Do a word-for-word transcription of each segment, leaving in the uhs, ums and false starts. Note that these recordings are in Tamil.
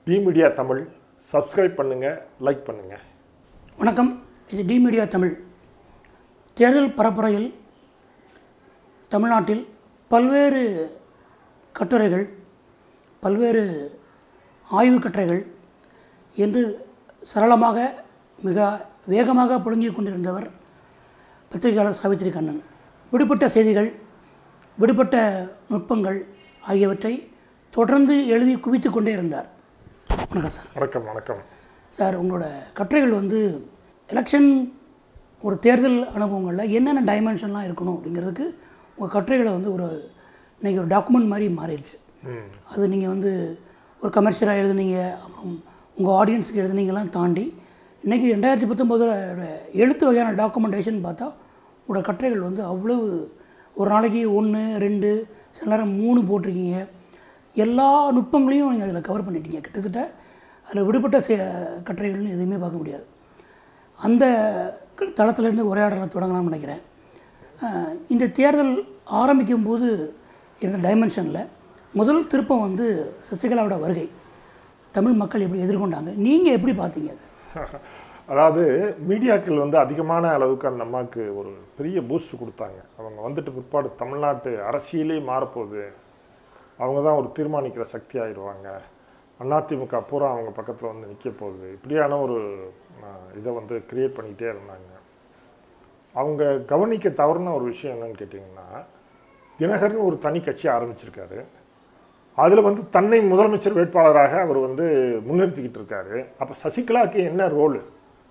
டி மீடியா தமிழ் சப்ஸ்கிரைப் பண்ணுங்கள், லைக் பண்ணுங்கள். வணக்கம். இது டி மீடியா தமிழ். தேர்தல் பரப்புரையில் தமிழ்நாட்டில் பல்வேறு கட்டுரைகள், பல்வேறு ஆய்வு கட்டுரைகள் என்று சரளமாக மிக வேகமாக புழுங்கிக் கொண்டிருந்தவர் பத்திரிகையாளர் சாவித்திரி கண்ணன். விடுபட்ட செய்திகள், விடுபட்ட நுட்பங்கள் ஆகியவற்றை தொடர்ந்து எழுதி குவித்து கொண்டே இருந்தார். வணக்கம் சார். வணக்கம். வணக்கம் சார். உங்களோட கட்டுரைகள் வந்து எலெக்ஷன் ஒரு தேர்தல் அனுபவங்களில் என்னென்ன டைமென்ஷன்லாம் இருக்கணும் அப்படிங்கிறதுக்கு உங்கள் கட்டுரைகளை வந்து ஒரு இன்றைக்கி ஒரு டாக்குமெண்ட் மாதிரி மாறிடுச்சு. அது நீங்கள் வந்து ஒரு கமர்ஷியலாக எழுதுனீங்க, அப்புறம் உங்கள் ஆடியன்ஸுக்கு எழுதுனீங்கலாம் தாண்டி இன்றைக்கி ரெண்டாயிரத்தி பத்தொம்போதோட எழுத்து வகையான டாக்குமெண்டேஷன் பார்த்தா உங்களோட கட்டுரைகள் வந்து அவ்வளவு ஒரு நாளைக்கு ஒன்று ரெண்டு சில நேரம் மூணு போட்டிருக்கீங்க. எல்லா நுட்பங்களையும் நீங்கள் அதில் கவர் பண்ணிட்டீங்க. கிட்டத்தட்ட அதில் விடுபட்ட சே கட்டுரைகள்னு எதுவுமே பார்க்க முடியாது. அந்த தளத்திலேருந்து உரையாடலை தொடங்கலாம்னு நினைக்கிறேன். இந்த தேர்தல் ஆரம்பிக்கும் போது இந்த டைமென்ஷனில் முதல் திருப்பம் வந்து சசிகலாவோட வருகை தமிழ் மக்கள் எப்படி எதிர்கொண்டாங்க, நீங்கள் எப்படி பார்த்தீங்க அது? அதாவது மீடியாக்கள் வந்து அதிகமான அளவுக்கு அந்த அம்மாவுக்கு ஒரு பெரிய பூஸ்ட் கொடுத்தாங்க. அவங்க வந்துட்டு பிற்பாடு தமிழ்நாட்டு அரசியலே மாறப்போகுது, அவங்க தான் ஒரு தீர்மானிக்கிற சக்தி ஆயிடுவாங்க, அதிமுக பூரா அவங்க பக்கத்தில் வந்து நிற்க போகுது, இப்படியான ஒரு இதை வந்து கிரியேட் பண்ணிக்கிட்டே இருந்தாங்க. அவங்க கவனிக்க தவறுன ஒரு விஷயம் என்னன்னு கேட்டிங்கன்னா, தினகரன் ஒரு தனி கட்சி ஆரம்பிச்சிருக்காரு. அதில் வந்து தன்னை முதலமைச்சர் வேட்பாளராக அவர் வந்து முன்னிறுத்திக்கிட்டு இருக்காரு. அப்போ சசிகலாவுக்கு என்ன ரோலு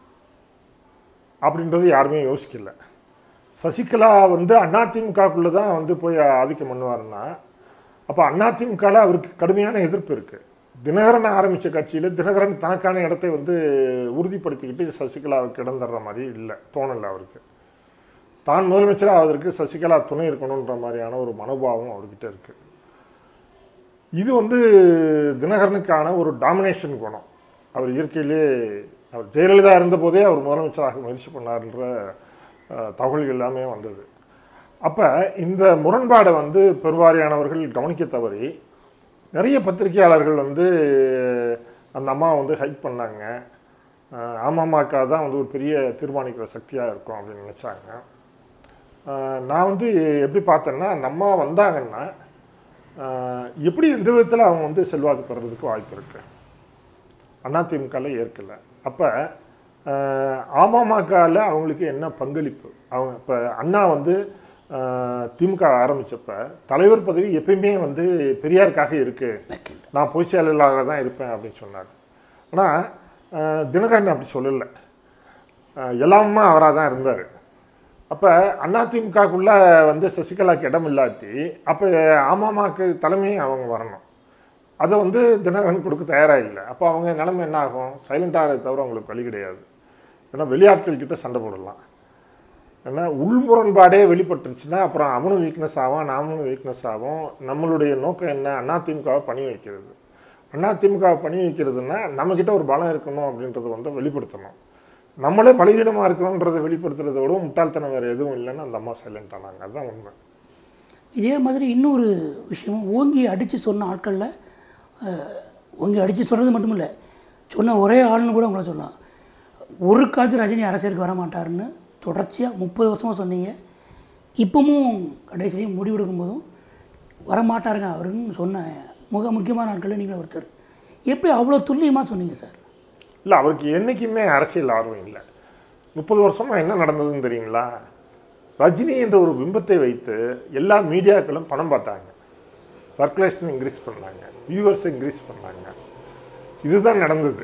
அப்படின்றது யாருமே யோசிக்கல. சசிகலா வந்து அதிமுகக்குள்ளே தான் வந்து போய் ஆதிக்கம் பண்ணுவாருன்னா, அப்போ அதிமுகவில் அவருக்கு கடுமையான எதிர்ப்பு இருக்குது. தினகரன் ஆரம்பித்த கட்சியில் தினகரன் தனக்கான இடத்தை வந்து உறுதிப்படுத்திக்கிட்டு சசிகலாவுக்கு இடம் தர்ற மாதிரி இல்லை, தோணலை அவருக்கு. தான் முதலமைச்சராக ஆவதற்கு சசிகலா துணை இருக்கணுன்ற மாதிரியான ஒரு மனோபாவம் அவர்கிட்ட இருக்குது. இது வந்து தினகரனுக்கான ஒரு டாமினேஷன் குணம். அவர் இயற்கையிலே அவர் ஜெயலலிதா இருந்தபோதே அவர் முதலமைச்சராக முயற்சி பண்ணார்ன்ற தகவல்கள் எல்லாமே வந்தது. அப்போ இந்த முரண்பாடை வந்து பெருவாரியானவர்கள் கவனிக்க தவறி நிறைய பத்திரிகையாளர்கள் வந்து அந்த அம்மா வந்து ஹைட் பண்ணாங்க. அமமுக தான் வந்து ஒரு பெரிய தீர்மானிக்கிற சக்தியாக இருக்கும் அப்படின்னு நினச்சாங்க. நான் வந்து எப்படி பார்த்தேன்னா, அந்த அம்மா வந்தாங்கன்னா எப்படி எந்த விதத்தில் அவங்க வந்து செல்வாக்கு பெறதுக்கு வாய்ப்பு இருக்குது. அதிமுகவில் ஏற்கலை. அப்போ அமமுகவில் அவங்களுக்கு என்ன பங்களிப்பு? அவங்க இப்போ அண்ணா வந்து திமுக ஆரம்பித்தப்ப தலைவர் பதவி எப்பயுமே வந்து பெரியாருக்காக இருக்குது, நான் பொதுச் செயலாளராக தான் இருப்பேன் அப்படின்னு சொன்னார். ஆனால் தினகரன் அப்படி சொல்லலை, எல்லாமே அவராக தான் இருந்தார். அப்போ அதிமுகக்குள்ளே வந்து சசிகலாவுக்கு இடம் இல்லாட்டி அப்போ அமமுக தலைமையும் அவங்க வரணும். அதை வந்து தினகரன் கொடுக்க தயாராக இல்லை. அப்போ அவங்க நிலைமை என்ன ஆகும்? சைலண்டாக தவிர அவங்களுக்கு வழி கிடையாது. ஏன்னா வெளியாட்கள் கிட்ட சண்டை போடலாம். ஏன்னா உள்முரண்பாடே வெளிப்பட்டுருச்சுன்னா அப்புறம் அவனும் வீக்னஸ் ஆகும், நாமளும் வீக்னஸ் ஆகும். நம்மளுடைய நோக்கம் என்ன? அதிமுகவை பணி வைக்கிறது. அதிமுகவை பணி வைக்கிறதுனா நம்மக்கிட்ட ஒரு பலம் இருக்கணும் அப்படின்றத வந்து வெளிப்படுத்தணும். நம்மளே பலவீனமாக இருக்கணுன்றதை வெளிப்படுத்துறதை விட முட்டாள்தனம் வேறு எதுவும் இல்லைன்னு அந்த அம்மா சைலண்ட் ஆனாங்க. அதுதான் உண்மை. இதே மாதிரி இன்னொரு விஷயமும், ஓங்கி அடித்து சொன்ன ஆட்களில் ஓங்கி அடித்து சொல்கிறது மட்டும் இல்லை, சொன்ன ஒரே ஆள்னு கூட உங்களை சொல்லலாம். ஒரு காலத்து ரஜினி அரசியலுக்கு வரமாட்டாருன்னு தொடர்ச்சியாக முப்பது வருஷமாக சொன்னீங்க. இப்போவும் கடைசியும் முடிவெடுக்கும் போதும் வரமாட்டாருங்க அவருன்னு சொன்ன மிக முக்கியமான ஆட்களில் நீங்கள் ஒருத்தர். எப்படி அவ்வளோ துல்லியமாக சொன்னீங்க சார்? இல்லை, அவருக்கு என்றைக்குமே அரசியல் ஆர்வம் இல்லை. முப்பது வருஷமாக என்ன நடந்ததுன்னு தெரியுங்களா? ரஜினி என்ற ஒரு பிம்பத்தை வைத்து எல்லா மீடியாக்களும் பணம் பார்த்தாங்க, சர்க்குலேஷன் இன்க்ரீஸ் பண்ணாங்க, வியூவர்ஸை இன்க்ரீஸ் பண்ணாங்க. இதுதான் நடந்தது.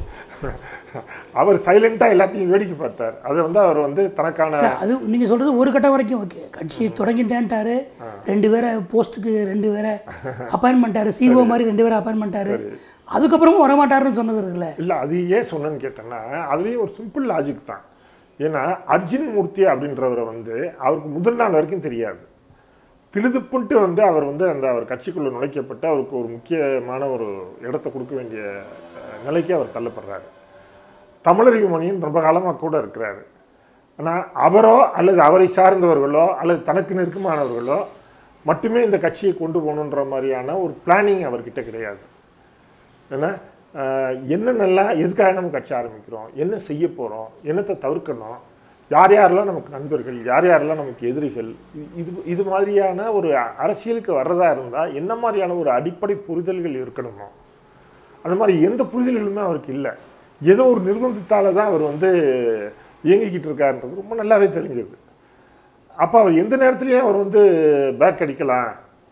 அவர் சைலண்டாக எல்லாத்தையும் வேடிக்கை பார்த்தார். அதை வந்து அவர் வந்து தனக்கான அது நீங்கள் சொல்கிறது ஒரு கட்டம் வரைக்கும் ஓகே. கட்சி தொடங்கிட்டேன்ட்டாரு, ரெண்டு பேரை போஸ்ட்டுக்கு ரெண்டு பேரை அப்பாயின் பண்ணிட்டாரு, சிஓ மாதிரி ரெண்டு பேரை அப்பாயின் பண்ணிட்டாரு, அதுக்கப்புறமும் வரமாட்டாருன்னு சொன்னது இருக்குல்ல? இல்லை, அது ஏன் சொன்னேன்னு கேட்டேன்னா அதுலேயும் ஒரு சிம்பிள் லாஜிக் தான். ஏன்னா அர்ஜுன் மூர்த்தி அப்படின்றவரை வந்து அவருக்கு முதல் நாள் வரைக்கும் தெரியாது. திழுதுப்புன்ட்டு வந்து அவர் வந்து அந்த அவர் கட்சிக்குள்ளே நுழைக்கப்பட்டு அவருக்கு ஒரு முக்கியமான ஒரு இடத்த கொடுக்க வேண்டிய நிலைக்கு அவர் தள்ளப்படுறாரு. தமிழறிவு மணியும் ரொம்ப காலமாக கூட இருக்கிறாரு. ஆனால் அவரோ அல்லது அவரை சார்ந்தவர்களோ அல்லது தனக்கு நெருக்கமானவர்களோ மட்டுமே இந்த கட்சியை கொண்டு போகணுன்ற மாதிரியான ஒரு பிளானிங் அவர்கிட்ட கிடையாது. ஏன்னா என்னென்னலாம் எதுக்காக நம்ம கட்சி ஆரம்பிக்கிறோம், என்ன செய்ய போகிறோம், என்னத்தை தவிர்க்கணும், யார் யாரெல்லாம் நமக்கு நண்பர்கள், யார் யாரெல்லாம் நமக்கு எதிரிகள், இது இது மாதிரியான ஒரு அரசியலுக்கு வர்றதா இருந்தால் என்ன மாதிரியான ஒரு அடிப்படை புரிதல்கள் இருக்கணுமோ அந்த மாதிரி எந்த புரிதல்களுமே அவருக்கு இல்லை. ஏதோ ஒரு நிர்பந்தத்தால் தான் அவர் வந்து இயங்கிக்கிட்டு இருக்காருன்றது ரொம்ப நல்லாவே தெரிஞ்சது. அப்போ அவர் எந்த நேரத்துலையும் அவர் வந்து பேக் அடிக்கலாம்.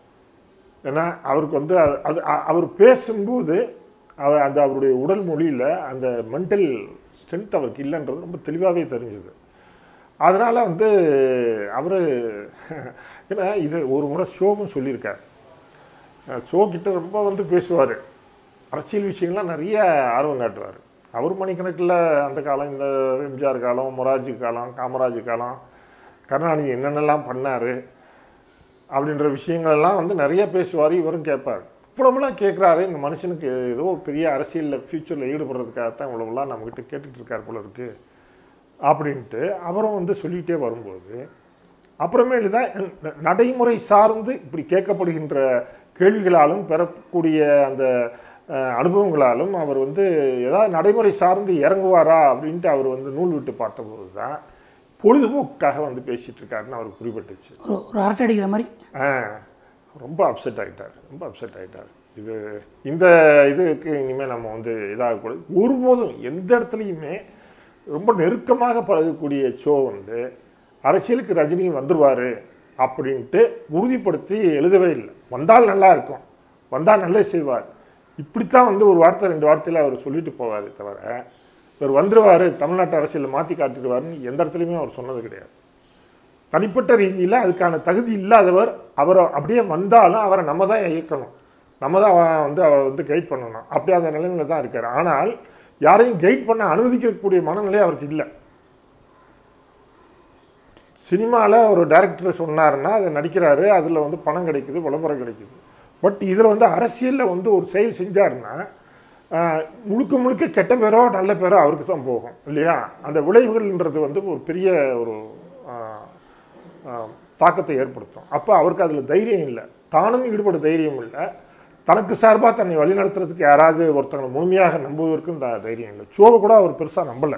ஏன்னா அவருக்கு வந்து அது அவர் பேசும்போது அவர் அந்த அவருடைய உடல் மொழியில் அந்த மென்டல் ஸ்ட்ரென்த் அவருக்கு இல்லைன்றது ரொம்ப தெளிவாகவே தெரிஞ்சுது. அதனால் வந்து அவர் ஏன்னா இது ஒரு முறை ஷோவும் சொல்லியிருக்கார். ஷோ கிட்ட ரொம்ப வந்து பேசுவார், அரசியல் விஷயங்கள்லாம் நிறைய ஆர்வம் காட்டுவார். அவர் மணிக்கணக்கில் அந்த காலம், இந்த எம்ஜிஆர் காலம், மொரார்ஜி காலம், காமராஜ் காலம், கருணாநிதி என்னென்னலாம் பண்ணார் அப்படின்ற விஷயங்கள்லாம் வந்து நிறைய பேசுவார். இவரும் கேட்பார். இவ்வளவுலாம் கேட்குறாரு, இந்த மனுஷனுக்கு ஏதோ பெரிய அரசியலில் ஃப்யூச்சரில் ஈடுபடுறதுக்காகத்தான் இவ்வளவுலாம் நம்மக்கிட்ட கேட்டுட்டு இருக்கார் போல இருக்கு அப்படின்ட்டு அவரும் வந்து சொல்லிகிட்டே வரும்போது அப்புறமேலு தான் நடைமுறை சார்ந்து இப்படி கேட்கப்படுகின்ற கேள்விகளாலும் பெறக்கூடிய அந்த அனுபவங்களாலும் அவர் வந்து ஏதாவது நடைமுறை சார்ந்து இறங்குவாரா அப்படின்ட்டு அவர் வந்து நூல் விட்டு பார்த்தபோது தான் பொழுதுபோக்காக வந்து பேசிகிட்டு இருக்காருன்னு அவருக்கு குறிப்பிட்டுச்சு. ஒரு அரட்டை அடிக்கிற மாதிரி ஆ ரொம்ப அப்செட் ஆகிட்டார், ரொம்ப அப்செட் ஆகிட்டார். இது இந்த இதுக்கு இனிமேல் நம்ம வந்து இதாகக்கூடாது. ஒருபோதும் எந்த இடத்துலையுமே ரொம்ப நெருக்கமாக பழகக்கூடிய ஷோ வந்து அரசியலுக்கு ரஜினி வந்துடுவார் அப்படின்ட்டு உறுதிப்படுத்தி எழுதவே இல்லை. வந்தால் நல்லா இருக்கும், வந்தால் நல்லே செய்வார், இப்படித்தான் வந்து ஒரு வார்த்தை ரெண்டு வார்த்தையில் அவர் சொல்லிட்டு போவார். தவிர இவர் வந்துடுவார், தமிழ்நாட்டு அரசியலில் மாற்றி காட்டிடுவார்னு எந்த இடத்துலையுமே அவர் சொன்னது கிடையாது. தனிப்பட்ட ரீதியில் அதுக்கான தகுதி இல்லாதவர். அவரை அப்படியே வந்தாலும் அவரை நம்ம தான் இயக்கணும், நம்ம தான் வந்து அவரை வந்து கைட் பண்ணணும், அப்படி அந்த நிலைமையில் தான் இருக்கார். ஆனால் யாரையும் கைட் பண்ண அனுமதிக்கக்கூடிய மனநிலை அவருக்கு இல்லை. சினிமாவில் ஒரு டைரக்டர் சொன்னாருன்னா அதை நடிக்கிறாரு, அதில் வந்து பணம் கிடைக்குது, விளம்பரம் கிடைக்குது. பட் இதில் வந்து அரசியலில் வந்து ஒரு செயல் செஞ்சாருன்னா முழுக்க முழுக்க கெட்ட பேரோ நல்ல பேரோ அவருக்கு தான் போகும் இல்லையா? அந்த விளைவுகள்ன்றது வந்து ஒரு பெரிய ஒரு தாக்கத்தை ஏற்படுத்தும். அப்போ அவருக்கு அதில் தைரியம் இல்லை, தானும் ஈடுபட தைரியம் இல்லை, தனக்கு சார்பாக தன்னை வழிநடத்துறதுக்கு யாராவது ஒருத்தங்களை முழுமையாக நம்புவதற்கும் இந்த தைரியம் இல்லை. ஷோவை கூட அவர் பெருசாக நம்பலை.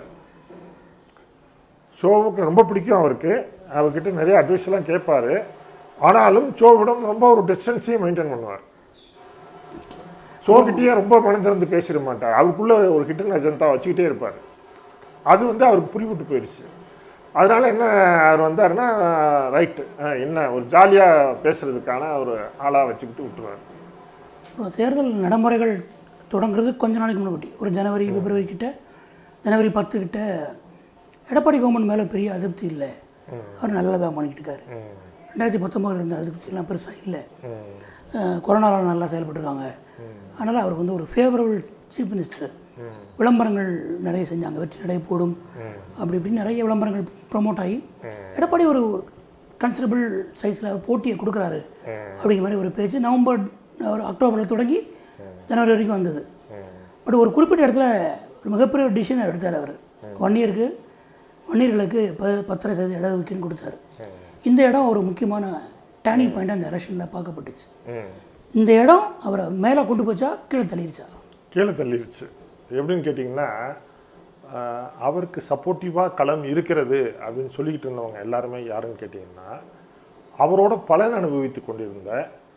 ஷோவுக்கு ரொம்ப பிடிக்கும் அவருக்கு, அவர்கிட்ட நிறைய அட்வைஸ்லாம் கேட்பார். ஆனாலும் ஷோவிடம் ரொம்ப ஒரு டிஸ்டன்ஸையும் மெயின்டைன் பண்ணுவார். ஷோக்கிட்டேயே ரொம்ப மனம் திறந்து பேசிட மாட்டார், அவருக்குள்ளே ஒரு ஹிட்டன் அஜெண்டா வச்சுக்கிட்டே இருப்பார். அது வந்து அவருக்கு புரிவிட்டு போயிடுச்சு. அதனால் என்ன அவர் வந்தாருன்னா ரைட்டு என்ன ஒரு ஜாலியாக பேசுகிறதுக்கான ஒரு ஆளாக வச்சுக்கிட்டு விட்டுருவார். தேர்தல் நடைமுறைகள் தொடங்குறது கொஞ்ச நாளைக்கு முன்னாடி ஒரு ஜனவரி பிப்ரவரி கிட்ட, ஜனவரி பத்து கிட்ட எடப்பாடி கவர்மெண்ட் மேலே பெரிய அதிருப்தி இல்லை, அவர் நல்லதாக பண்ணிக்கிட்டு இருக்காரு. ரெண்டாயிரத்தி பத்தொம்பதுல இருந்த அதிருப்தியெல்லாம் பெருசாக இல்லை, கொரோனாவில் நல்லா செயல்பட்டுருக்காங்க. அதனால் அவருக்கு வந்து ஒரு ஃபேவரபிள் சீஃப் மினிஸ்டர். விளம்பரங்கள் நிறைய செஞ்சாங்க, வெற்றி நடை போடும் அப்படி இப்படின்னு நிறைய விளம்பரங்கள் ப்ரொமோட் ஆகி எடப்பாடி ஒரு கன்சிடபிள் சைஸில் போட்டியை கொடுக்குறாரு அப்படிங்கிற மாதிரி ஒரு பேச்சு நவம்பர் ஒரு அக்டோபரில் தொடங்கி ஜனவரி வரைக்கும் வந்தது. பட் ஒரு குறிப்பிட்ட இடத்துல ஒரு மிகப்பெரிய ஒரு டிசிஷன் எடுத்தார் அவர். ஒன் இயருக்கு ஒன் இயர்களுக்கு ப பத்தரை சதவீதம் இட ஒதுக்கீடுன்னு கொடுத்தாரு. இந்த இடம் ஒரு முக்கியமான டேர்னிங் பாயிண்ட் அந்த எலெக்ஷனில் பார்க்கப்பட்டுச்சு. இந்த இடம் அவரை மேலே கொண்டு போச்சா கீழே தள்ளிடுச்சா? கீழே தள்ளிடுச்சு. எப்படின்னு கேட்டிங்கன்னா, அவருக்கு சப்போர்ட்டிவாக களம் இருக்கிறது அப்படின்னு சொல்லிக்கிட்டு இருந்தவங்க எல்லாருமே யாருன்னு கேட்டிங்கன்னா, அவரோட பலன் அனுபவித்து கொண்டிருந்த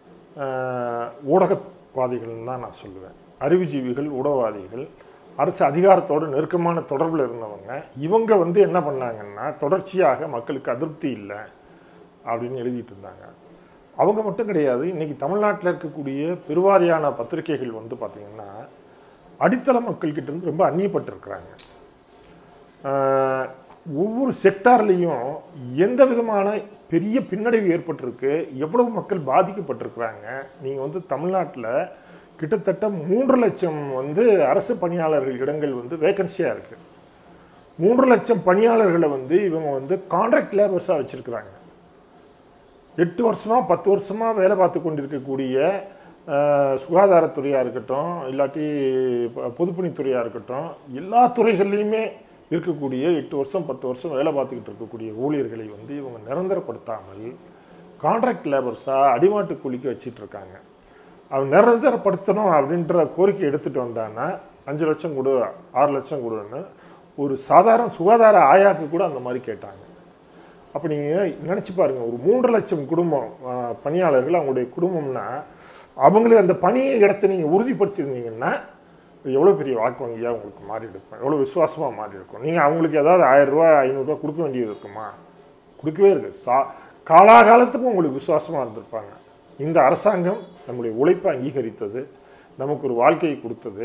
ஊடகவாதிகள்னு தான் நான் சொல்லுவேன். அறிவுஜீவிகள், ஊடகவாதிகள், அரசு அதிகாரத்தோடு நெருக்கமான தொடர்பில் இருந்தவங்க. இவங்க வந்து என்ன பண்ணாங்கன்னா, தொடர்ச்சியாக மக்களுக்கு அதிருப்தி இல்லை அப்படின்னு எழுதிட்டு இருந்தாங்க. அவங்க மட்டும் கிடையாது, இன்றைக்கி தமிழ்நாட்டில் இருக்கக்கூடிய பெருவாரியான பத்திரிகைகள் வந்து பார்த்திங்கன்னா அடித்தள மக்கள்கிட்ட இருந்து ரொம்ப அந்நியப்பட்டிருக்கிறாங்க. ஒவ்வொரு செக்டார்லேயும் எந்த விதமான பெரிய பின்னடைவு ஏற்பட்டிருக்கு, எவ்வளவு மக்கள் பாதிக்கப்பட்டிருக்கிறாங்க. நீங்கள் வந்து தமிழ்நாட்டில் கிட்டத்தட்ட மூன்று லட்சம் வந்து அரசு பணியாளர்கள் இடங்கள் வந்து வேக்கன்சியாக இருக்குது. மூன்று லட்சம் பணியாளர்களை வந்து இவங்க வந்து கான்ட்ராக்ட் லேபர்ஸாக வச்சுருக்கிறாங்க. எட்டு வருஷமாக பத்து வருஷமாக வேலை பார்த்து கொண்டிருக்கக்கூடிய சுகாதாரத்துறையாக இருக்கட்டும், இல்லாட்டி பொதுப்பணித்துறையாக இருக்கட்டும், எல்லா துறைகள்லையுமே இருக்கக்கூடிய எட்டு வருஷம் பத்து வருஷம் வேலை பார்த்துக்கிட்டு இருக்கக்கூடிய ஊழியர்களை வந்து இவங்க நிரந்தரப்படுத்தாமல் கான்ட்ராக்ட் லேபர்ஸாக அடிமாட்டு கூலிக்கு வச்சிட்டு இருக்காங்க. அவன் நிரந்தரப்படுத்தணும் அப்படின்ற கோரிக்கை எடுத்துகிட்டு வந்தான்னா அஞ்சு லட்சம் கொடு ஆறு லட்சம் கொடுன்னு ஒரு சாதாரண சுகாதார ஆயாக்கு கூட அந்த மாதிரி கேட்டாங்க. அப்போ நீங்கள் நினச்சி பாருங்கள், ஒரு மூன்று லட்சம் குடும்பம் பணியாளர்கள் அவங்களுடைய குடும்பம்னா அவங்களுக்கு அந்த பணியை இடத்த நீங்கள் உறுதிப்படுத்தியிருந்தீங்கன்னா எவ்வளோ பெரிய வாக்கு வங்கியாக உங்களுக்கு மாறி இருக்கும், எவ்வளோ விசுவாசமாக மாறி இருக்கும். நீங்கள் அவங்களுக்கு ஏதாவது ஆயிரரூவா ஐநூறுரூவா கொடுக்க வேண்டியது இருக்குமா? கொடுக்கவே இருக்குது. சா காலாகாலத்துக்கும் உங்களுக்கு விசுவாசமாக இருந்திருப்பாங்க. இந்த அரசாங்கம் நம்முடைய உழைப்பை அங்கீகரித்தது, நமக்கு ஒரு வாழ்க்கையை கொடுத்தது,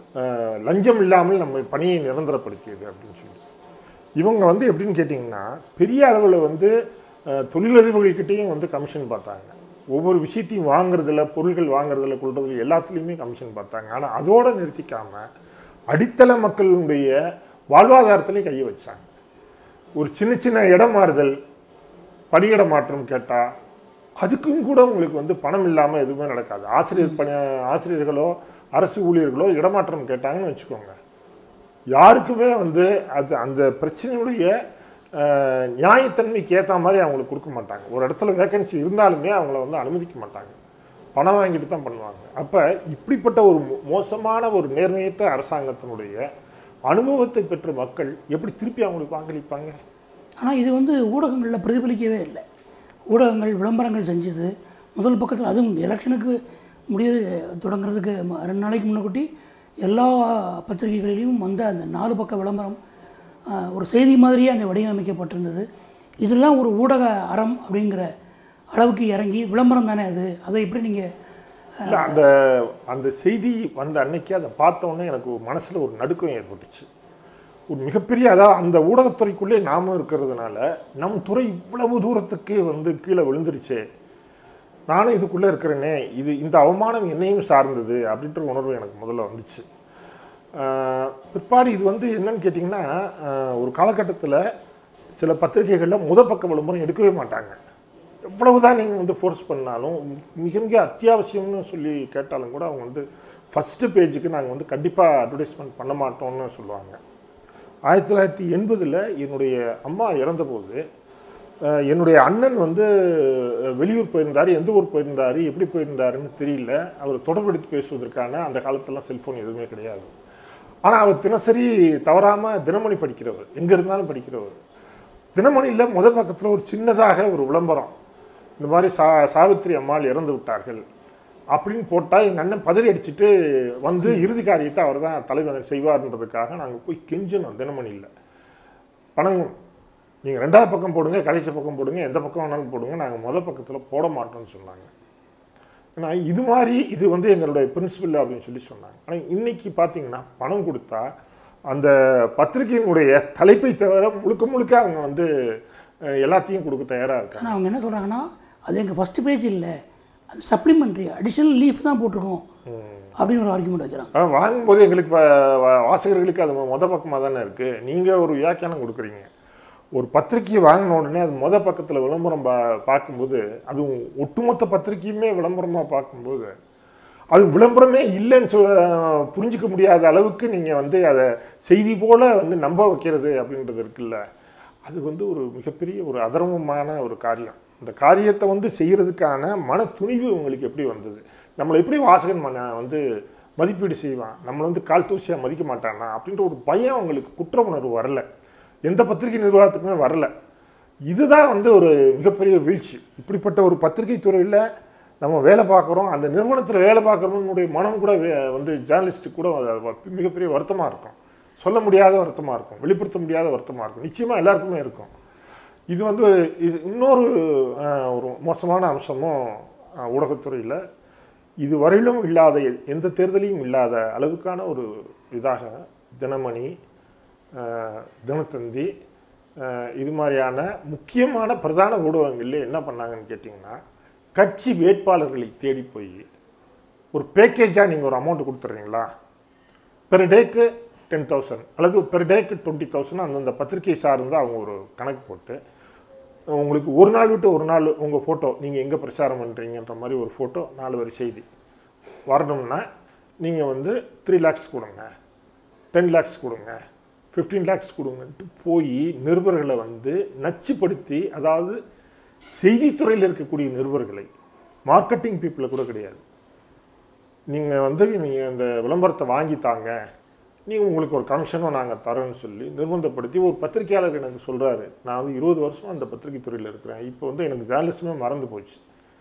லஞ்சம் இல்லாமல் நம்ம பணியை நிரந்தரப்படுத்தியது அப்படின்னு சொல்லி இவங்க வந்து எப்படின்னு கேட்டிங்கன்னா பெரிய அளவில் வந்து தொழிலதிபர்கள்கிட்டையும் வந்து கமிஷன் பார்த்தாங்க. ஒவ்வொரு விஷயத்தையும் வாங்குறதுல, பொருள்கள் வாங்குறதுல, கொள்றதுல எல்லாத்துலேயுமே கமிஷன் பார்த்தாங்க. ஆனால் அதோடு நிறுத்திக்காமல் அடித்தள மக்களுடைய வாழ்வாதாரத்துலேயும் கையை வச்சாங்க. ஒரு சின்ன சின்ன இடம் மாறுதல், பணியிட மாற்றம் கேட்டால் அதுக்கும் கூட உங்களுக்கு வந்து பணம் இல்லாமல் எதுவுமே நடக்காது. ஆசிரியர் பணி ஆசிரியர்களோ அரசு ஊழியர்களோ இடமாற்றம் கேட்டாங்கன்னு வச்சுக்கோங்க, யாருக்குமே வந்து அது அந்த பிரச்சனையுடைய நியாயத்தன்மைக்கு ஏற்ற மாதிரி அவங்களுக்கு கொடுக்க மாட்டாங்க. ஒரு இடத்துல வேக்கன்சி இருந்தாலுமே அவங்கள வந்து அனுமதிக்க மாட்டாங்க, பணம் வாங்கிட்டு தான் பண்ணுவாங்க. அப்போ இப்படிப்பட்ட ஒரு மோசமான ஒரு நேர்மையற்ற அரசாங்கத்தினுடைய அனுபவத்தை பெற்ற மக்கள் எப்படி திருப்பி அவங்களுக்கு வாக்களிப்பாங்க? ஆனால் இது வந்து ஊடகங்களில் பிரதிபலிக்கவே இல்லை. ஊடகங்கள் விளம்பரங்கள் செஞ்சது முதல் பக்கத்தில், அதுவும் எலெக்ஷனுக்கு முடிய தொடங்குறதுக்கு ரெண்டு நாளைக்கு முன்னக்கூட்டி எல்லா பத்திரிகைகளிலும் வந்த அந்த நாலு பக்க விளம்பரம் ஒரு செய்தி மாதிரியே அந்த வடிவமைக்கப்பட்டிருந்தது. இதெல்லாம் ஒரு ஊடக அறம் அப்படிங்கிற அளவுக்கு இறங்கி விளம்பரம் தானே அது, அதை எப்படி நீங்கள் அந்த அந்த செய்தி வந்த அன்னைக்கு அதை பார்த்தோன்னே எனக்கு மனசில் ஒரு நடுக்கம் ஏற்பட்டுச்சு. ஒரு மிகப்பெரிய, அதாவது அந்த ஊடகத்துறைக்குள்ளே நாமும் இருக்கிறதுனால நம் துறை இவ்வளவு தூரத்துக்கு வந்து கீழே விழுந்துருச்சே, நானும் இதுக்குள்ளே இருக்கிறேனே, இது இந்த அவமானம் என்னையும் சார்ந்தது அப்படின்ற உணர்வு எனக்கு முதல்ல வந்துச்சு. பிற்பாடு இது வந்து என்னன்னு கேட்டிங்கன்னா, ஒரு காலகட்டத்தில் சில பத்திரிகைகளில் முத பக்க விளம்பரம் எடுக்கவே மாட்டாங்க. எவ்வளவு தான் நீங்கள் வந்து ஃபோர்ஸ் பண்ணாலும், மிக மிக அத்தியாவசியம்னு சொல்லி கேட்டாலும் கூட அவங்க வந்து ஃபஸ்ட்டு பேஜுக்கு நாங்கள் வந்து கண்டிப்பாக அட்வர்டைஸ்மெண்ட் பண்ண மாட்டோம்னு சொல்லுவாங்க. ஆயிரத்தி தொள்ளாயிரத்தி எண்பதில் என்னுடைய அம்மா இறந்தபோது என்னுடைய அண்ணன் வந்து வெளியூர் போயிருந்தார், எந்த ஊர் போயிருந்தார், எப்படி போயிருந்தாருன்னு தெரியல. அவர் தொடர்பெடுத்து பேசுவதற்கான அந்த காலத்திலலாம் செல்ஃபோன் எதுவுமே கிடையாது. ஆனால் அவர் தினசரி தவறாமல் தினமணி படிக்கிறவர், எங்கே இருந்தாலும் படிக்கிறவர். தினமணியில் முதல் பக்கத்தில் ஒரு சின்னதாக ஒரு விளம்பரம், இந்த மாதிரி சா சாவித்திரி அம்மாள் இறந்து விட்டார்கள் அப்படின்னு போட்டால் எங்கள் அண்ணன் பதறி அடிச்சுட்டு வந்து இறுதி காரியத்தை அவர் தான் தலைவர் செய்வார்ன்றதுக்காக நாங்கள் போய் கெஞ்சணும். தினமணியில் பணம் நீங்கள் ரெண்டாவது பக்கம் போடுங்க, கடைசி பக்கம் போடுங்க, எந்த பக்கம் வேணாலும் போடுங்க, நாங்கள் முதல் பக்கத்தில் போட மாட்டோம்னு சொன்னாங்க. ஏன்னா இது மாதிரி இது வந்து எங்களுடைய பிரின்சிபல் அப்படின்னு சொல்லி சொன்னாங்க. ஆனால் இன்னைக்கு பார்த்தீங்கன்னா பணம் கொடுத்தா அந்த பத்திரிகையினுடைய தலைப்பை தவிர முழுக்க முழுக்க அவங்க வந்து எல்லாத்தையும் கொடுக்க தயாராக இருக்காங்க. ஆனால் அவங்க என்ன சொல்கிறாங்கன்னா, அது எங்கள் ஃபஸ்ட்டு பேஜ் இல்லை, அது சப்ளிமெண்ட்ரி அடிஷனல் லீஃப் தான் போட்டிருக்கோம் அப்படின்னு ஒரு ஆர்குமெண்ட் வைக்கிறாங்க. ஆனால் வாங்கும்போது எங்களுக்கு வாசகர்களுக்கு அது மொதல் பக்கமாக தானே இருக்குது. நீங்கள் ஒரு வியாக்கியானம் கொடுக்குறீங்க. ஒரு பத்திரிக்கையை வாங்கின உடனே அது மொதல் பக்கத்தில் விளம்பரம் பா பார்க்கும்போது அதுவும் ஒட்டுமொத்த பத்திரிக்கையுமே விளம்பரமாக பார்க்கும்போது அது விளம்பரமே இல்லைன்னு சொ புரிஞ்சிக்க முடியாத அளவுக்கு நீங்கள் வந்து அதை செய்தி போல் வந்து நம்ப வைக்கிறது அப்படின்றது இருக்குல்ல, அது வந்து ஒரு மிகப்பெரிய ஒரு அதர்மமான ஒரு காரியம். இந்த காரியத்தை வந்து செய்கிறதுக்கான மன துணிவு உங்களுக்கு எப்படி வந்தது? நம்மளை எப்படி வாசகன் மன வந்து மதிப்பீடு செய்வான், நம்மளை வந்து கால் தூசியாக மதிக்க மாட்டானா அப்படின்ற ஒரு பயம் அவங்களுக்கு, குற்ற உணர்வு வரல, எந்த பத்திரிகை நிர்வாகத்துக்குமே வரல. இதுதான் வந்து ஒரு மிகப்பெரிய வீழ்ச்சி. இப்படிப்பட்ட ஒரு பத்திரிகை துறையில் நம்ம வேலை பார்க்குறோம், அந்த நிறுவனத்தில் வேலை பார்க்குறவங்களுடைய மனம் கூட வந்து ஜேர்னலிஸ்ட்டுக்கு கூட மிகப்பெரிய வருத்தமாக இருக்கும், சொல்ல முடியாத வருத்தமாக இருக்கும், வெளிப்படுத்த முடியாத வருத்தமாக இருக்கும், நிச்சயமாக எல்லாருக்குமே இருக்கும். இது வந்து இது இன்னொரு ஒரு மோசமான அம்சமும் ஊடகத்துறையில் இது வரையிலும் இல்லாத, எந்த தேர்தலையும் இல்லாத அளவுக்கான ஒரு இதாக தினமணி, தினத்தந்தி இது மாதிரியான முக்கியமான பிரதான ஊடகங்களில் என்ன பண்ணாங்கன்னு கேட்டிங்கன்னா, கட்சி வேட்பாளர்களை தேடி போய் ஒரு பேக்கேஜாக நீங்கள் ஒரு அமௌண்ட் கொடுத்துட்றீங்களா, பெர் டேக்கு டென் தௌசண்ட் அல்லது பெர் டேக்கு டுவெண்ட்டி தௌசண்ட் அந்தந்த பத்திரிகை சார்ந்து அவங்க ஒரு கணக்கு போட்டு உங்களுக்கு ஒரு நாள் விட்டு ஒரு நாள் உங்கள் ஃபோட்டோ நீங்கள் எங்கே பிரச்சாரம் பண்ணுறீங்கன்ற மாதிரி ஒரு ஃபோட்டோ நாலு வரி செய்தி வரணும்னா நீங்கள் வந்து த்ரீ லேக்ஸ் கொடுங்க, டென் லேக்ஸ் கொடுங்க, ஃபிஃப்டீன் லேக்ஸ் கொடுங்கன்ட்டு போய் நிருபர்களை வந்து நச்சுப்படுத்தி, அதாவது செய்தித்துறையில் இருக்கக்கூடிய நிருபர்களை, மார்க்கெட்டிங் பீப்புளை கூட கிடையாது, நீங்கள் வந்து நீங்கள் இந்த விளம்பரத்தை வாங்கித்தாங்க, நீங்கள் உங்களுக்கு ஒரு கமிஷனும் நாங்கள் தரோன்னு சொல்லி நிர்பந்தப்படுத்தி ஒரு பத்திரிகையாளர் எனக்கு சொல்கிறாரு. நான் வந்து இருபது வருஷமாக அந்த பத்திரிகை துறையில் இருக்கிறேன், இப்போ வந்து எனக்கு ஜேர்னலிசமே மறந்து போச்சு.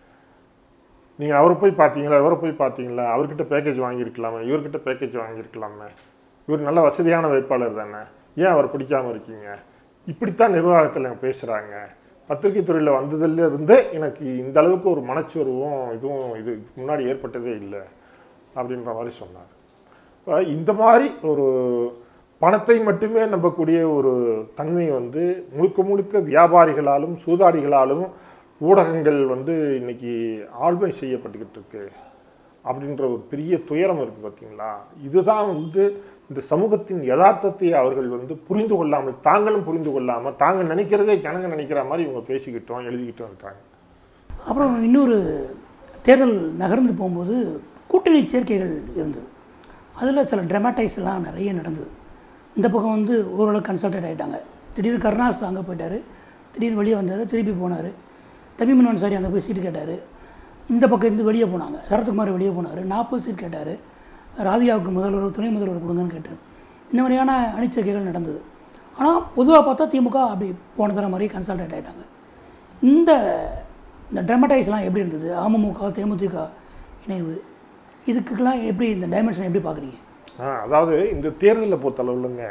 நீங்கள் அவரை போய் பார்த்தீங்களா, இவரை போய் பார்த்தீங்களா, அவர்கிட்ட பேக்கேஜ் வாங்கியிருக்கலாமே, இவர்கிட்ட பேக்கேஜ் வாங்கியிருக்கலாமே, இவர் நல்ல வசதியான வேட்பாளர் தானே, ஏன் அவர் பிடிக்காமல் இருக்கீங்க, இப்படித்தான் நிர்வாகத்தில் பேசுகிறாங்க. பத்திரிகை துறையில் வந்ததுலேருந்தே எனக்கு இந்த அளவுக்கு ஒரு மனச்சோர்வும் இதுவும் இது முன்னாடி ஏற்பட்டதே இல்லை அப்படின்ற மாதிரி சொன்னார். இப்போ இந்த மாதிரி ஒரு பணத்தை மட்டுமே நம்பக்கூடிய ஒரு தன்மை வந்து முழுக்க முழுக்க வியாபாரிகளாலும் சூதாடிகளாலும் ஊடகங்கள் வந்து இன்னைக்கு ஆளுமை செய்யப்பட்டுக்கிட்டு இருக்கு அப்படின்ற ஒரு பெரிய துயரம் இருக்குது பார்த்தீங்களா. இதுதான் வந்து இந்த சமூகத்தின் யதார்த்தத்தை அவர்கள் வந்து புரிந்து கொள்ளாமல், தாங்களும் புரிந்து கொள்ளாமல், தாங்க நினைக்கிறதே ஜனங்க நினைக்கிற மாதிரி இவங்க பேசிக்கிட்டோம் எழுதிக்கிட்டோம் இருக்காங்க. அப்புறம் இன்னொரு தேர்தல் நகர்ந்து போகும்போது கூட்டணி சேர்க்கைகள் இருந்தது. அதில் சில ட்ராமடைஸ்லாம் நிறைய நடந்தது. இந்த பக்கம் வந்து ஓரளவுக்கு கன்சல்டேட் ஆகிட்டாங்க. திடீர்னு கருணாஸ் அங்கே போயிட்டார், திடீர்னு வெளியே வந்தார், திருப்பி போனார். தமிழ்மன் அன்சாரி அங்கே போய் சீட்டு கேட்டார். இந்த பக்கம் இருந்து வெளியே போனாங்க, சரத்குமார் வெளியே போனார், நாற்பது சீட் கேட்டார். ராதிகாவுக்கு முதல்வர் துணை முதல்வர் கொடுங்கன்னு கேட்டார். இந்த மாதிரியான அணிச்சேர்க்கைகள் நடந்தது. ஆனால் பொதுவாக பார்த்தா திமுக அப்படி போன தர மாதிரி கன்சல்டேட் ஆகிட்டாங்க. இந்த இந்த ட்ராமடைஸ்லாம் எப்படி இருந்தது? அமமுக தேமுதிக இணைவு இதுக்கெல்லாம் எப்படி இந்த டைமென்ஷன் எப்படி பார்க்குறீங்க? அதாவது இந்த தேர்தலில் பொறுத்தளவுலங்க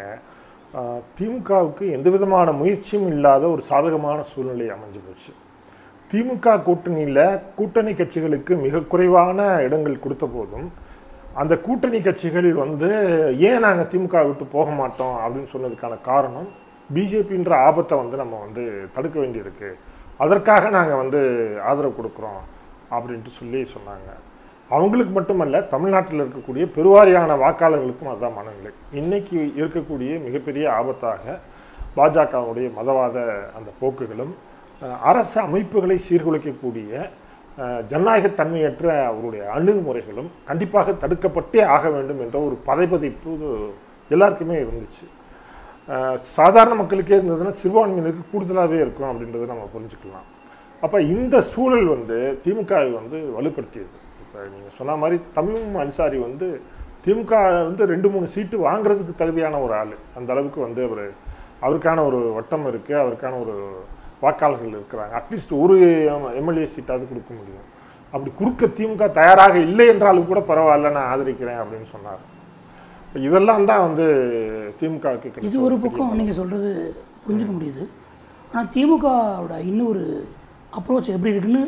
திமுகவுக்கு எந்த விதமான முயற்சியும் இல்லாத ஒரு சாதகமான சூழ்நிலை அமைஞ்சு போச்சு. திமுக கூட்டணியில் கூட்டணி கட்சிகளுக்கு மிக குறைவான இடங்கள் கொடுத்த போதும் அந்த கூட்டணி கட்சிகள் வந்து ஏன் நாங்கள் திமுக விட்டு போக மாட்டோம் அப்படின்னு சொன்னதுக்கான காரணம் பிஜேபின்ற ஆபத்தை வந்து நம்ம வந்து தடுக்க வேண்டியிருக்கு, அதற்காக நாங்கள் வந்து ஆதரவு கொடுக்குறோம் அப்படின்ட்டு சொல்லி சொன்னாங்க. அவங்களுக்கு மட்டுமல்ல, தமிழ்நாட்டில் இருக்கக்கூடிய பெருவாரியான வாக்காளர்களுக்கும் அதுதான் மனநிலை. இன்னைக்கு இருக்கக்கூடிய மிகப்பெரிய ஆபத்தாக பாஜகவுடைய மதவாத அந்த போக்குகளும் அரசு அமைப்புகளை சீர்குலைக்கக்கூடிய ஜனநாயகத்தன்மையற்ற அவருடைய அணுகுமுறைகளும் கண்டிப்பாக தடுக்கப்பட்டே ஆக வேண்டும் என்ற ஒரு பதைபதைப்பு எல்லாருக்குமே இருந்துச்சு. சாதாரண மக்களுக்கே இருந்ததுன்னா சிறுபான்மையினருக்கு கூடுதலாகவே இருக்கும் அப்படின்றத நம்ம புரிஞ்சுக்கலாம். அப்போ இந்த சூழல் வந்து திமுகவை வந்து வலுப்படுத்தியது. இப்போ நீங்கள் சொன்ன மாதிரி தமிழ் அன்சாரி வந்து திமுக வந்து ரெண்டு மூணு சீட்டு வாங்குறதுக்கு தகுதியான ஒரு ஆள். அந்த அளவுக்கு வந்து அவர் அவருக்கான ஒரு வட்டம் இருக்குது, அவருக்கான ஒரு வாக்காளர்கள் இருக்கிறாங்க. அட்லீஸ்ட் ஒரு எம்எல்ஏ சீட்டாவது கொடுக்க முடியும். அப்படி கொடுக்க திமுக தயாராக இல்லை என்றாலும் கூட பரவாயில்ல, நான் ஆதரிக்கிறேன் அப்படின்னு சொன்னார். இதெல்லாம் தான் வந்து திமுகவுக்கு இது ஒரு பக்கம் நீங்கள் சொல்கிறது புரிஞ்சுக்க முடியுது. ஆனால் திமுகவோட இன்னொரு அப்ரோச் எப்படி இருக்குன்னு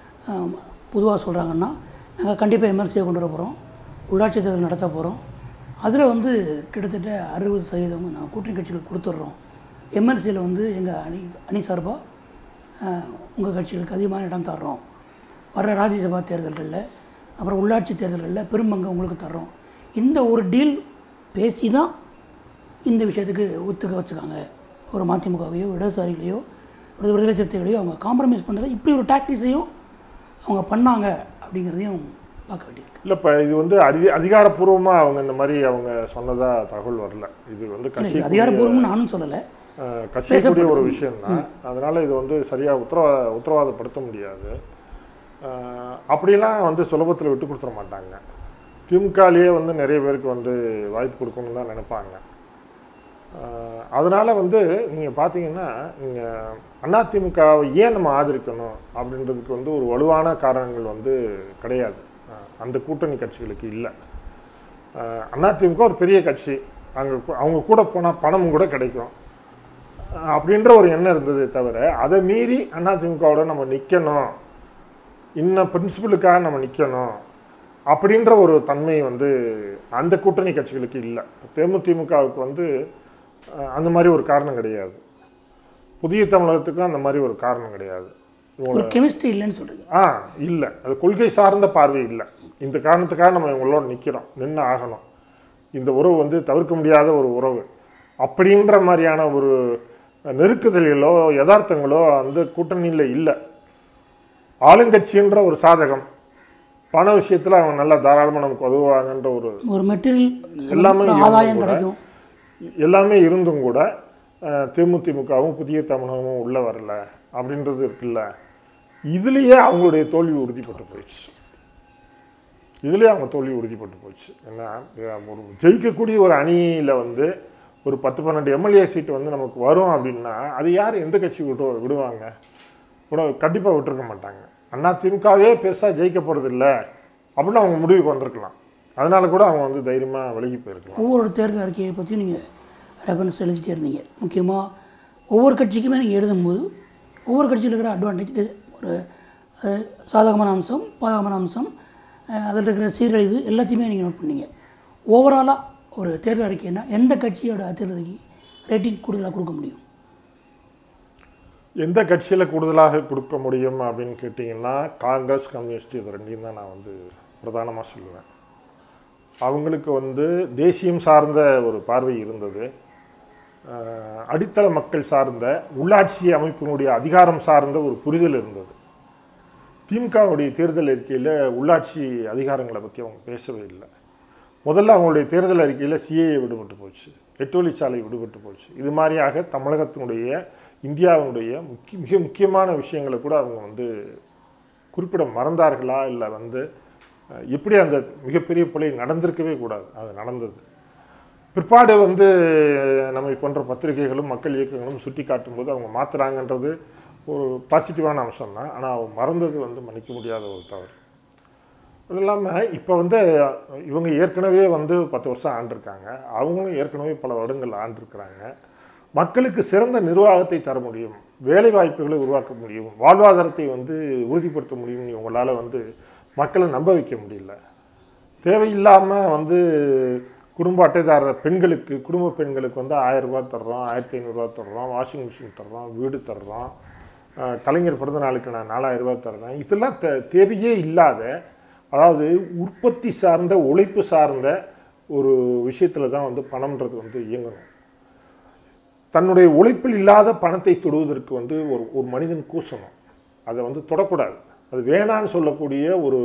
பொதுவாக சொல்கிறாங்கன்னா, நாங்கள் கண்டிப்பாக எம்எல்சியை கொண்டு வர போகிறோம், உள்ளாட்சி தேர்தல் நடத்த போகிறோம், அதில் வந்து கிட்டத்தட்ட அறுபது சதவீதம் நாங்கள் கூட்டணி கட்சிகள் கொடுத்துட்றோம், எம்எல்சியில் வந்து எங்கள் அணி அணி சார்பாக உங்கள் கட்சிகளுக்கு அதிகமான இடம் தர்றோம், வர்ற ராஜ்யசபா தேர்தல்களில் அப்புறம் உள்ளாட்சி தேர்தல்களில் பெரும்பங்கு உங்களுக்கு தர்றோம். இந்த ஒரு டீல் பேசி தான் இந்த விஷயத்துக்கு ஒத்துக்க வச்சுக்காங்க. ஒரு மதிமுகவையோ இடதுசாரிகளையோ ஒரு விடுதலை சிறுத்தைகளையோ அவங்க காம்ப்ரமைஸ் பண்ணுறது இப்படி ஒரு டாக்டிஸையும் அவங்க பண்ணாங்க அப்படிங்கிறதையும் பார்க்க வேண்டியிருக்கு. இல்லை, இப்போ இது வந்து அதி அதிகாரப்பூர்வமாக அவங்க இந்த மாதிரி அவங்க சொன்னதாக தகவல் வரல. இது வந்து கட்சி அதிகாரப்பூர்வம்னு நானும் சொல்லலை, கசியக்கூடிய ஒரு விஷயம் தான். அதனால் இது வந்து சரியாக உத்தரவா உத்தரவாதப்படுத்த முடியாது. அப்படிலாம் வந்து சுலபத்தில் விட்டு கொடுத்துட மாட்டாங்க. திமுகலேயே வந்து நிறைய பேருக்கு வந்து வாய்ப்பு கொடுக்கணும்னு தான் நினைப்பாங்க. அதனால் வந்து நீங்கள் பார்த்தீங்கன்னா, நீங்கள் அதிமுகவை ஏன் நம்ம ஆதரிக்கணும் அப்படின்றதுக்கு வந்து ஒரு வலுவான காரணங்கள் வந்து கிடையாது, அந்த கூட்டணி கட்சிகளுக்கு இல்லை. அதிமுக ஒரு பெரிய கட்சி, அங்கே அவங்க கூட போனால் பணமும் கூட கிடைக்கும் அப்படின்ற ஒரு எண்ணம் இருந்ததே தவிர, அதை மீறி அதிமுகவோட நம்ம நிற்கணும், இன்னும் பிரின்சிபலுக்காக நம்ம நிற்கணும் அப்படின்ற ஒரு தன்மை வந்து அந்த கூட்டணி கட்சிகளுக்கு இல்லை. தேமுதிமுகவுக்கு வந்து அந்த மாதிரி ஒரு காரணம் கிடையாது. புதிய தமிழகத்துக்கும் அந்த மாதிரி ஒரு காரணம் கிடையாது. ஒரு கெமிஸ்ட்ரி இல்லைன்னு சொல்கிறீங்க? ஆ இல்லை, அது கொள்கை சார்ந்த பார்வை இல்லை. இந்த காரணத்துக்காக நம்ம இவங்களோட நிற்கிறோம், நின்று ஆகணும், இந்த உறவு வந்து தவிர்க்க முடியாத ஒரு உறவு அப்படின்ற மாதிரியான ஒரு நெருக்குதல்களோ யதார்த்தங்களோ அந்த கூட்டணியில் இல்லை. ஆளுங்கட்சின்ற ஒரு சாதகம், பண விஷயத்தில் அவங்க நல்லா தாராளமாக நமக்கு உதவுவாங்கன்ற ஒரு ஒரு மெட்டீரியல் எல்லாமே ஆதாயம் கிடைக்கும். எல்லாமே இருந்தும் கூட தேமுதிமுகவும் புதிய தமிழகமும் உள்ளே வரல அப்படின்றது இருக்குல்ல, இதுலேயே அவங்களுடைய தோல்வி உறுதிப்பட்டு போயிடுச்சு. இதுலேயே அவங்க தோல்வி உறுதிப்பட்டு போச்சு. ஏன்னா ஒரு ஜெயிக்கக்கூடிய ஒரு அணியில் வந்து ஒரு பத்து பன்னெண்டு எம்எல்ஏ சீட்டு வந்து நமக்கு வரும் அப்படின்னா அது யார் எந்த கட்சி விட்டு விடுவாங்க? கூட கண்டிப்பாக விட்டுருக்க மாட்டாங்க. அதிமுகவே பெருசாக ஜெயிக்க போகிறது இல்லை அப்படின்னு அவங்க முடிவுக்கு வந்திருக்கலாம். அதனால கூட அவங்க வந்து தைரியமாக விலகி போயிருக்கலாம். ஒவ்வொரு தேர்தல் அறிக்கையை பற்றியும் நீங்கள் ரெஃபரன்ஸ் எழுதிட்டே இருந்தீங்க. முக்கியமாக ஒவ்வொரு கட்சிக்குமே நீங்கள் எழுதும்போது ஒவ்வொரு கட்சியில் இருக்கிற அட்வான்டேஜ், ஒரு சாதகமான அம்சம், பாதகமான அம்சம், அதில் இருக்கிற சீரழிவு எல்லாத்தையுமே நீங்கள் நோட் பண்ணீங்க. ஓவராலாக ஒரு தேர்தல் அறிக்கைன்னா எந்த கட்சியோட தேர்தல் அறிக்கை ரேட்டிங் கூடுதலாக கொடுக்க முடியும்? எந்த கட்சியில் கூடுதலாக கொடுக்க முடியும் அப்படின்னு கேட்டிங்கன்னா காங்கிரஸ், கம்யூனிஸ்ட், இது ரெண்டையும் தான் நான் வந்து பிரதானமாக சொல்லுவேன். அவங்களுக்கு வந்து தேசியம் சார்ந்த ஒரு பார்வை இருந்தது, அடித்தள மக்கள் சார்ந்த உள்ளாட்சி அமைப்பினுடைய அதிகாரம் சார்ந்த ஒரு புரிதல் இருந்தது. திமுகவுடைய தேர்தல் அறிக்கையில் உள்ளாட்சி அதிகாரங்களை பற்றி அவங்க பேசவே இல்லை. முதல்ல அவங்களுடைய தேர்தல் அறிக்கையில் சிஏஏ விடுபட்டு போச்சு, எட்டு வழிச்சாலை விடுபட்டு போச்சு. இது மாதிரியாக தமிழகத்தினுடைய, இந்தியாவினுடைய முக்கிய மிக முக்கியமான விஷயங்களை கூட அவங்க வந்து குறிப்பிட மறந்தார்களா, இல்லை வந்து எப்படி அந்த மிகப்பெரிய பிழை நடந்திருக்கவே கூடாது, அது நடந்தது. பிற்பாடு வந்து நம்ம போன்ற பத்திரிகைகளும் மக்கள் இயக்கங்களும் சுட்டி காட்டும்போது அவங்க மாற்றுறாங்கன்றது ஒரு பாசிட்டிவான அம்சம் தான். ஆனால் அவங்க மறந்தது வந்து மன்னிக்க முடியாத ஒரு தவறு. அது இல்லாமல் இப்போ வந்து இவங்க ஏற்கனவே வந்து பத்து வருஷம் ஆண்டிருக்காங்க, அவங்களும் ஏற்கனவே பல வருடங்கள் ஆண்டிருக்கிறாங்க. மக்களுக்கு சிறந்த நிர்வாகத்தை தர முடியும், வேலை வாய்ப்புகளை உருவாக்க முடியும், வாழ்வாதாரத்தை வந்து உறுதிப்படுத்த முடியும், இவங்களால் வந்து மக்களை நம்ப வைக்க முடியல. தேவையில்லாமல் வந்து குடும்ப அட்டைதாரர் பெண்களுக்கு, குடும்ப பெண்களுக்கு வந்து ஆயிரம் ரூபா தர்றோம், ஆயிரத்தி ஐநூறுரூவா தர்றோம், வாஷிங் மிஷின் தர்றோம், வீடு தர்றோம், கலைஞர் பிறந்த நாளுக்கு நான் நாலாயிரம் ரூபா தர்றேன். இதெல்லாம் தே தேவையே இல்லாத, அதாவது உற்பத்தி சார்ந்த, உழைப்பு சார்ந்த ஒரு விஷயத்தில் தான் வந்து பணம்ன்றது வந்து இயங்கணும். தன்னுடைய உழைப்பில் இல்லாத பணத்தை தொடுவதற்கு வந்து ஒரு ஒரு மனிதன் கூசணும், அதை வந்து தொடக்கூடாது. அது வேணான்னு சொல்லக்கூடிய ஒரு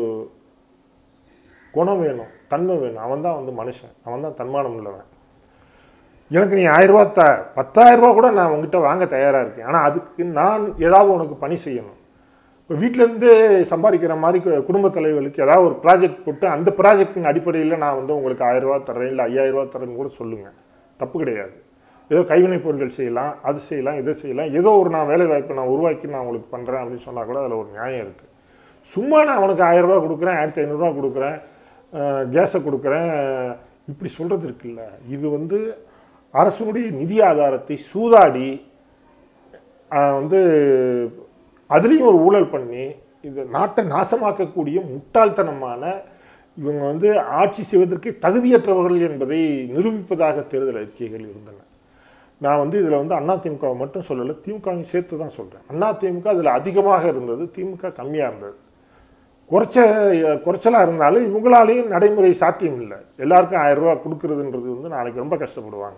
குணம் வேணும், தன்மை வேணும். அவன் தான் வந்து மனுஷன், அவன் தான் தன்மானம் உள்ளவன். எனக்கு நீ ஆயிரம் ரூபா த பத்தாயிரம் ரூபா கூட நான் உங்ககிட்ட வாங்க தயாராக இருக்கேன், ஆனால் அதுக்கு நான் ஏதாவது உனக்கு பணி செய்யணும். இப்போ வீட்டிலேருந்து சம்பாதிக்கிற மாதிரி குடும்ப தலைவர்களுக்கு ஏதாவது ஒரு ப்ராஜெக்ட் போட்டு அந்த ப்ராஜெக்டின் அடிப்படையில் நான் வந்து உங்களுக்கு ஆயிரம் ரூபா தர்றேன், இல்லை ஐயாயிரம் ரூபா தரேன்னு கூட சொல்லுங்கள், தப்பு கிடையாது. ஏதோ கைவினைப் பொருட்கள் செய்யலாம், அது செய்யலாம், இதை செய்யலாம், ஏதோ ஒரு நான் வேலை வாய்ப்பை நான் உருவாக்கி நான் உங்களுக்கு பண்ணுறேன் அப்படின்னு சொன்னால் கூட அதில் ஒரு நியாயம் இருக்குது. சும்மா நான் அவனுக்கு ஆயிரம் ரூபா கொடுக்குறேன், ஆயிரத்தி ஐநூறுரூவா கொடுக்குறேன், கேஸை கொடுக்குறேன், இப்படி சொல்கிறது இருக்குல்ல, இது வந்து அரசுடைய நிதி ஆதாரத்தை சூதாடி வந்து அதுலேயும் ஒரு ஊழல் பண்ணி இது நாட்டை நாசமாக்கக்கூடிய முட்டாள்தனமான இவங்க வந்து ஆட்சி செய்வதற்கு தகுதியற்றவர்கள் என்பதை நிரூபிப்பதாக தேர்தல் அறிக்கைகள் இருந்தன. நான் வந்து இதில் வந்து அதிமுகவை மட்டும் சொல்லலை, திமுகவையும் சேர்த்து தான் சொல்கிறேன். அதிமுக அதில் அதிகமாக இருந்தது, திமுக கம்மியாக இருந்தது. குறைச்ச குறைச்சலாக இருந்தாலும் இவங்களாலேயும் நடைமுறை சாத்தியம் இல்லை. எல்லாருக்கும் ஆயிரம் ரூபா கொடுக்குறதுன்றது வந்து நாளைக்கு ரொம்ப கஷ்டப்படுவாங்க.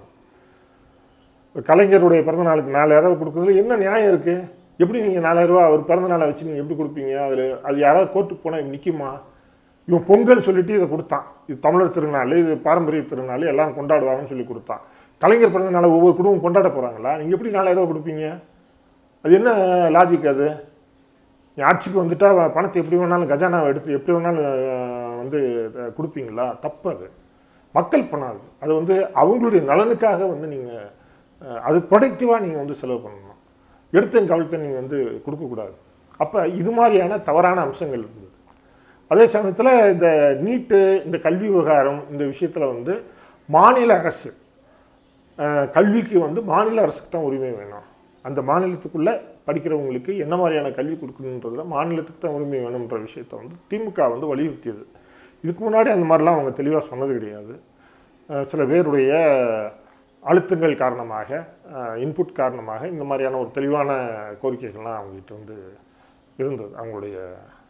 கலைஞருடைய பிறந்தநாளுக்கு நாலாயிரம் ரூபா கொடுக்குறதுல என்ன நியாயம் இருக்குது? எப்படி நீங்கள் நாலாயிரம் ரூபா ஒரு பிறந்தநாளை வச்சு நீங்கள் எப்படி கொடுப்பீங்க? அதில் அது யாராவது கோர்ட்டுக்கு போனால் நிற்குமா? இவன் பொங்கல் சொல்லிட்டு இதை கொடுத்தான், இது தமிழர் திருநாள், இது பாரம்பரிய திருநாள், எல்லாம் கொண்டாடுவாங்கன்னு சொல்லி கொடுத்தான். கலைஞர் பிறந்தநாளை ஒவ்வொரு குடும்பம் கொண்டாட போகிறாங்களா? நீங்கள் எப்படி நாலாயிரம் ரூபா கொடுப்பீங்க? அது என்ன லாஜிக்? அது ஆட்சிக்கு வந்துட்டா பணத்தை எப்படி வேணாலும் கஜானாவை எடுத்து எப்படி வேணாலும் வந்து கொடுப்பீங்களா? தப்பு. அது மக்கள் பணம், அது அது வந்து அவங்களுடைய நலனுக்காக வந்து நீங்கள் அது ப்ரொடக்டிவாக நீங்கள் வந்து செலவு பண்ணணும், எடுத்தேன் கவிழ்த்த நீங்கள் வந்து கொடுக்கக்கூடாது. அப்போ இது மாதிரியான தவறான அம்சங்கள் இருந்தது. அதே சமயத்தில் இந்த நீட்டு, இந்த கல்வி விவகாரம், இந்த விஷயத்தில் வந்து மாநில அரசு கல்விக்கு வந்து மாநில அரசுக்கு தான் உரிமை வேணும். அந்த மாநிலத்துக்குள்ளே படிக்கிறவங்களுக்கு என்ன மாதிரியான கல்வி கொடுக்கணுன்றதுல மாநிலத்துக்கு தான் உரிமை வேணுன்ற விஷயத்தை வந்து திமுக வந்து வலியுறுத்தியது. இதுக்கு முன்னாடி அந்த மாதிரிலாம் அவங்க தெளிவாக சொன்னது கிடையாது. சில பேருடைய அழுத்தங்கள் காரணமாக, இன்புட் காரணமாக இந்த மாதிரியான ஒரு தெளிவான கோரிக்கைகள்லாம் அவங்ககிட்ட வந்து இருந்தது, அவங்களுடைய